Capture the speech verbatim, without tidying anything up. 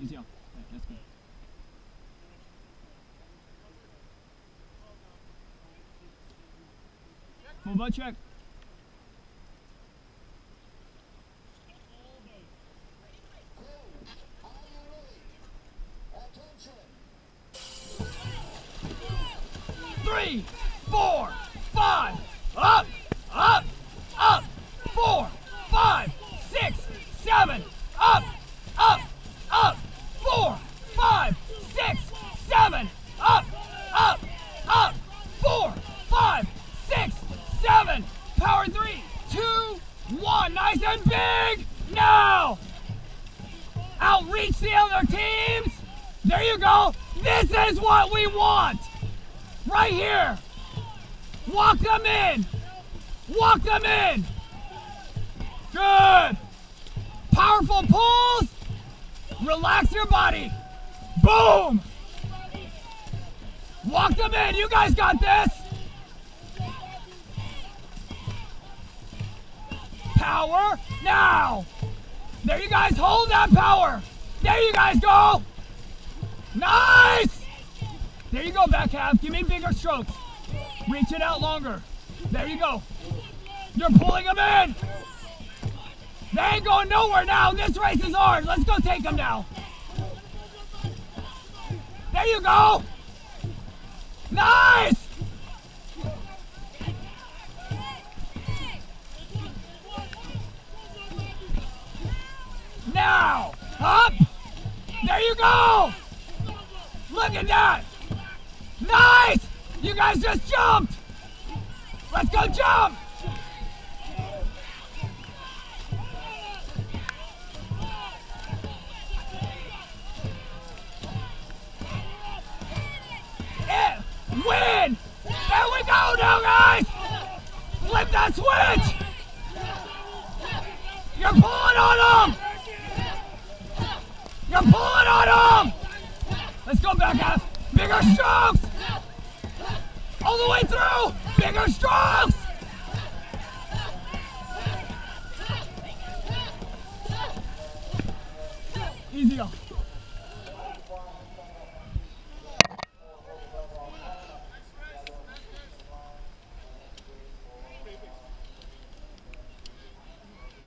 Easy off. Right, that's good. Full butt check. Three, four, five, up, up, up, four, five, six, seven, up, up, up, four, five, six, seven, up, up, up, four, five, six, seven, power three, two, one, nice and big, now, outreach the other teams, there you go, this is what we want. Right here. Walk them in. Walk them in. Good. Powerful pulls. Relax your body. Boom. Walk them in. You guys got this. Power now. There you guys. Hold that power. There you guys go. Nice. There you go, back half. Give me bigger strokes. Reach it out longer. There you go. You're pulling them in. They ain't going nowhere now. This race is hard. Let's go take them now. There you go. Nice. Now, up. There you go. Look at that. Nice! You guys just jumped! Let's go jump! Yeah. Win! There we go now, guys! Flip that switch! You're pulling on them! You're pulling on them! Let's go back half! Bigger strokes! All the way through! Bigger strokes! Easy off.